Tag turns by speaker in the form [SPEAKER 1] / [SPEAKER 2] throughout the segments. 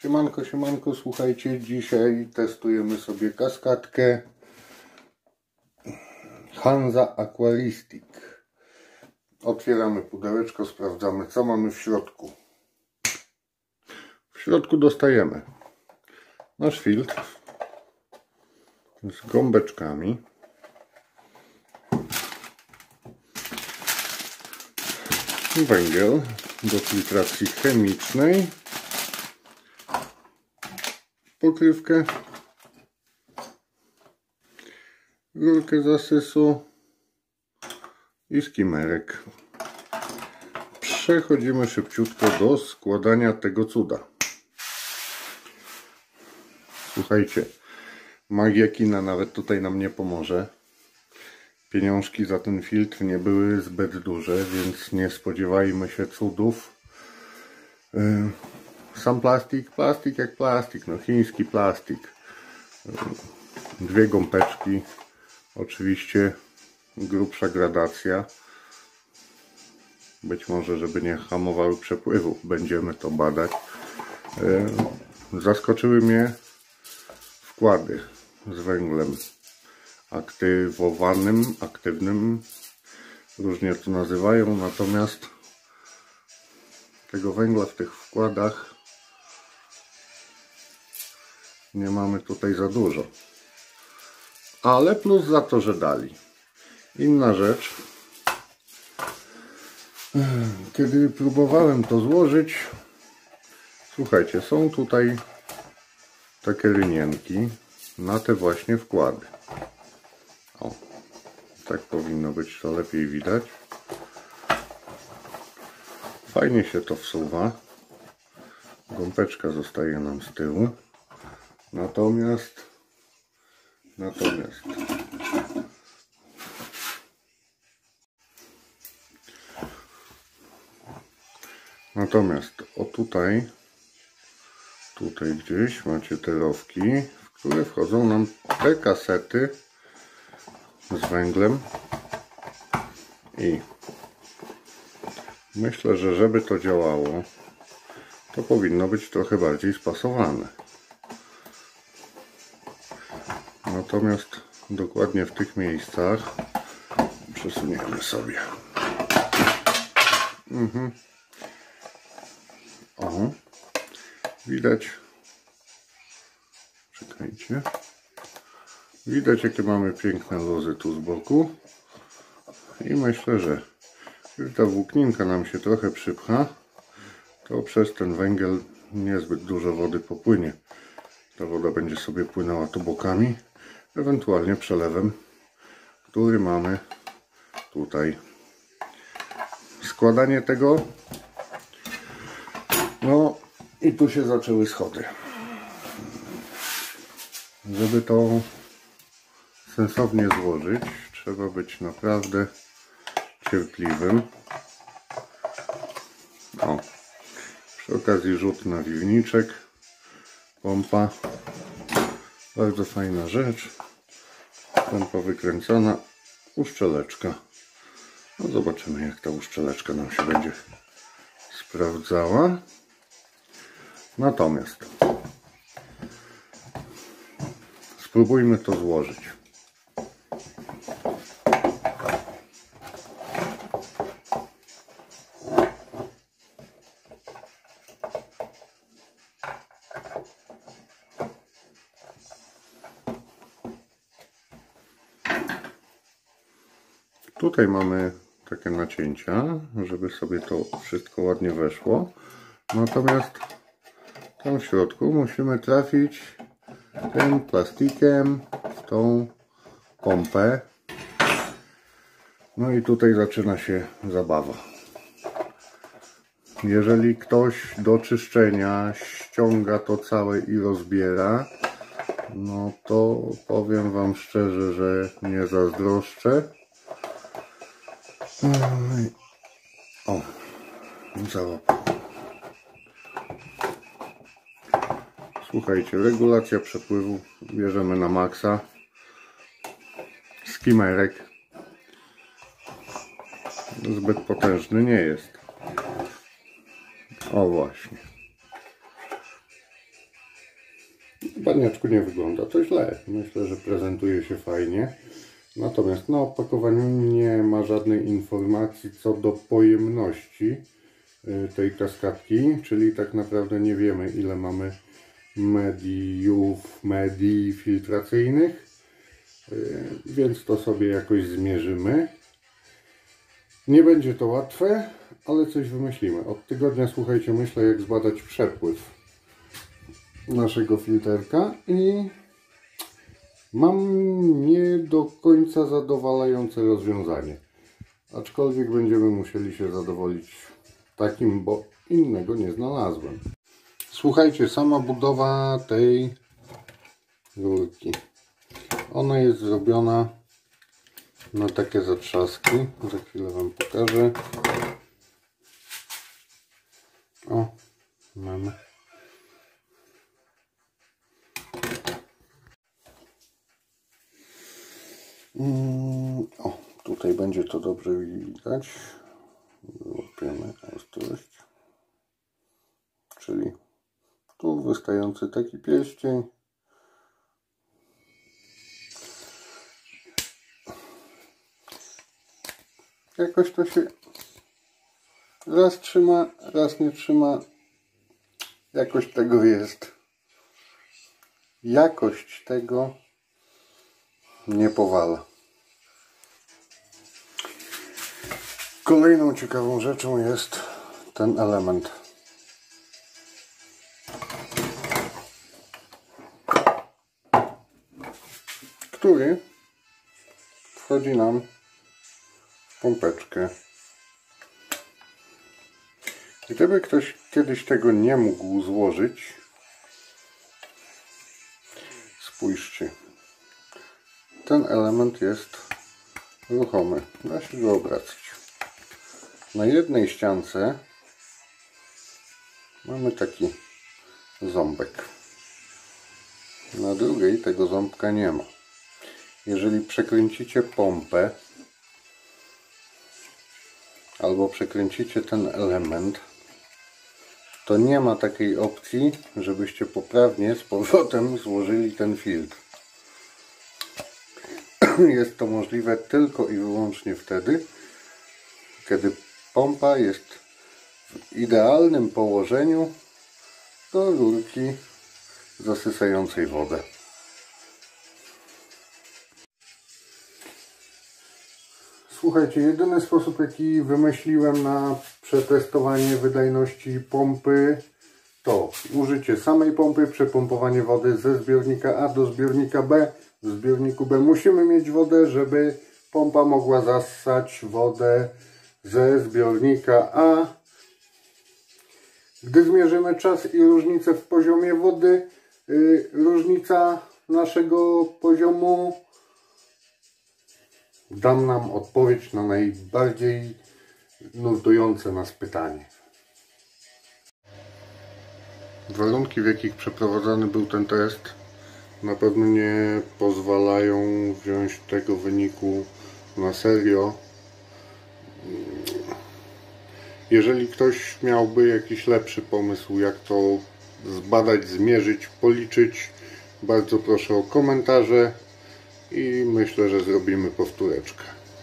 [SPEAKER 1] Siemanko, siemanko, słuchajcie, dzisiaj testujemy sobie kaskadkę Hansa Aquaristic. Otwieramy pudełeczko, sprawdzamy, co mamy w środku. W środku dostajemy nasz filtr z gąbeczkami, węgiel do filtracji chemicznej, pokrywkę, rurkę zasysu i skimerek. Przechodzimy szybciutko do składania tego cuda. Słuchajcie, magia kina nawet tutaj nam nie pomoże. Pieniążki za ten filtr nie były zbyt duże, więc nie spodziewajmy się cudów. Sam plastik jak plastik, no chiński plastik. Dwie gąbeczki, oczywiście grubsza gradacja. Być może, żeby nie hamowały przepływu, będziemy to badać. Zaskoczyły mnie wkłady z węglem aktywowanym, aktywnym, różnie to nazywają, natomiast tego węgla w tych wkładach nie mamy tutaj za dużo, ale plus za to, że dali. Inna rzecz, kiedy próbowałem to złożyć, słuchajcie, są tutaj takie rynienki na te właśnie wkłady. O, tak powinno być, to lepiej widać. Fajnie się to wsuwa. Gąbeczka zostaje nam z tyłu. Natomiast o tutaj gdzieś macie te rowki, w które wchodzą nam te kasety z węglem i myślę, że żeby to działało, to powinno być trochę bardziej spasowane. Natomiast dokładnie w tych miejscach przesuniemy sobie. O, widać, czekajcie, widać, jakie mamy piękne lozy tu z boku i myślę, że gdy ta włókninka nam się trochę przypcha, to przez ten węgiel niezbyt dużo wody popłynie. Ta woda będzie sobie płynęła tu bokami, ewentualnie przelewem, który mamy tutaj. Składanie tego, no i tu się zaczęły schody. Żeby to sensownie złożyć, trzeba być naprawdę cierpliwym. O, przy okazji rzut na wiwniczek, pompa, bardzo fajna rzecz, pompa wykręcona, uszczeleczka. No zobaczymy, jak ta uszczeleczka nam się będzie sprawdzała. Natomiast spróbujmy to złożyć. Tutaj mamy takie nacięcia, żeby sobie to wszystko ładnie weszło. Natomiast tam w środku musimy trafić tym plastikiem w tą pompę. No i tutaj zaczyna się zabawa. Jeżeli ktoś do czyszczenia ściąga to całe i rozbiera, no to powiem wam szczerze, że nie zazdroszczę. O, załapał. Słuchajcie, regulacja przepływu bierzemy na maksa. Skimerek zbyt potężny nie jest. O właśnie. baniaczku nie wygląda to źle. Myślę, że prezentuje się fajnie. Natomiast na opakowaniu nie ma żadnej informacji co do pojemności tej kaskadki, czyli tak naprawdę nie wiemy, ile mamy medii filtracyjnych, więc to sobie jakoś zmierzymy. Nie będzie to łatwe, ale coś wymyślimy. Od tygodnia, słuchajcie, myślę, jak zbadać przepływ naszego filterka i mam nie do końca zadowalające rozwiązanie. Aczkolwiek będziemy musieli się zadowolić takim, bo innego nie znalazłem. Słuchajcie, sama budowa tej rurki. Ona jest zrobiona na takie zatrzaski. Za chwilę Wam pokażę. O, mamy. O, tutaj będzie to dobrze widać. Łapiemy ostrość. Czyli tu wystający taki pierścień. Jakoś to się raz trzyma, raz nie trzyma. Jakość tego jest. Jakość tego nie powala. Kolejną ciekawą rzeczą jest ten element. Który wchodzi nam w pompeczkę. Gdyby ktoś kiedyś tego nie mógł złożyć, spójrzcie, ten element jest ruchomy, da się go obracać. Na jednej ściance mamy taki ząbek, na drugiej tego ząbka nie ma. Jeżeli przekręcicie pompę albo przekręcicie ten element, to nie ma takiej opcji, żebyście poprawnie z powrotem złożyli ten filtr. Jest to możliwe tylko i wyłącznie wtedy, kiedy pompa jest w idealnym położeniu do rurki zasysającej wodę. Słuchajcie, jedyny sposób, jaki wymyśliłem na przetestowanie wydajności pompy, to użycie samej pompy, przepompowanie wody ze zbiornika A do zbiornika B. W zbiorniku B musimy mieć wodę, żeby pompa mogła zassać wodę ze zbiornika A. Gdy zmierzymy czas i różnicę w poziomie wody, różnica naszego poziomu da nam odpowiedź na najbardziej nurtujące nas pytanie. Warunki, w jakich przeprowadzany był ten test, na pewno nie pozwalają wziąć tego wyniku na serio. Jeżeli ktoś miałby jakiś lepszy pomysł, jak to zbadać, zmierzyć, policzyć, bardzo proszę o komentarze i myślę, że zrobimy powtóreczkę.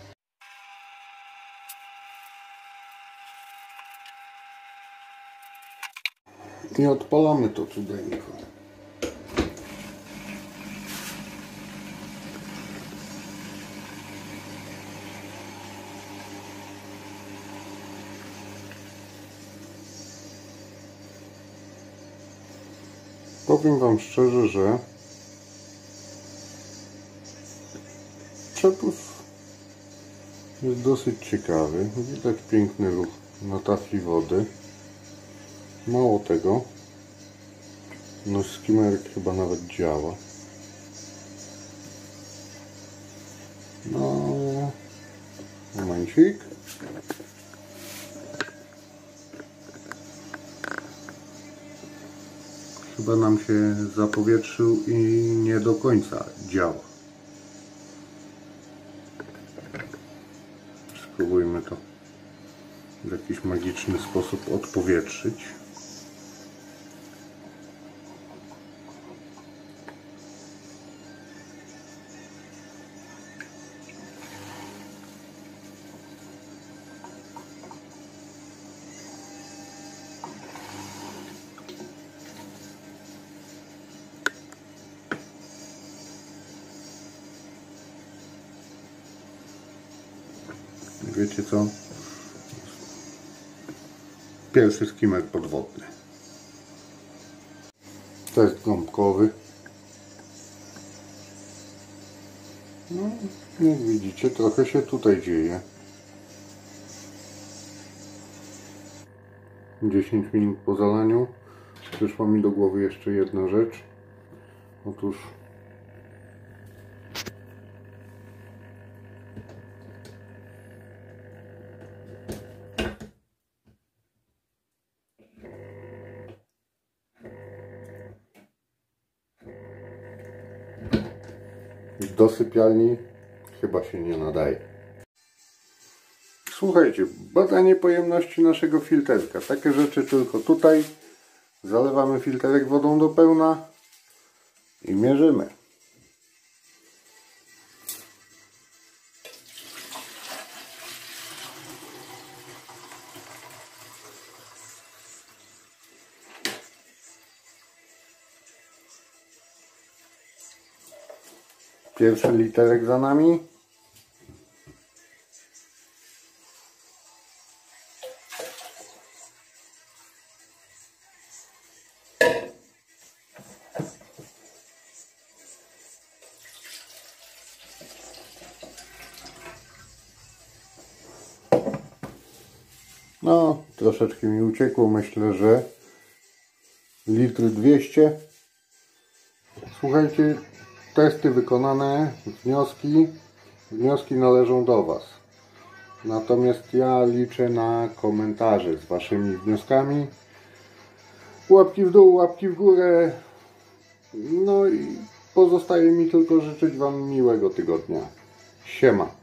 [SPEAKER 1] I odpalamy to cudeńko. Powiem Wam szczerze, że przepływ jest dosyć ciekawy. Widać piękny ruch na tafli wody. Mało tego, no skimmerek chyba nawet działa. No, momencik. Chyba nam się zapowietrzył i nie do końca działa. Spróbujmy to w jakiś magiczny sposób odpowietrzyć. wiecie co? Pierwszy skimmer podwodny. Test gąbkowy. No, jak widzicie, trochę się tutaj dzieje. 10 minut po zalaniu przyszła mi do głowy jeszcze jedna rzecz. Otóż do sypialni chyba się nie nadaje. Słuchajcie, badanie pojemności naszego filterka. Takie rzeczy tylko tutaj. Zalewamy filterek wodą do pełna i mierzymy. Pierwszy literek za nami. No, troszeczkę mi uciekło, myślę, że 1,2 litry. Słuchajcie, testy wykonane, wnioski należą do Was. Natomiast ja liczę na komentarze z Waszymi wnioskami. Łapki w dół, łapki w górę. No i pozostaje mi tylko życzyć Wam miłego tygodnia. Siema.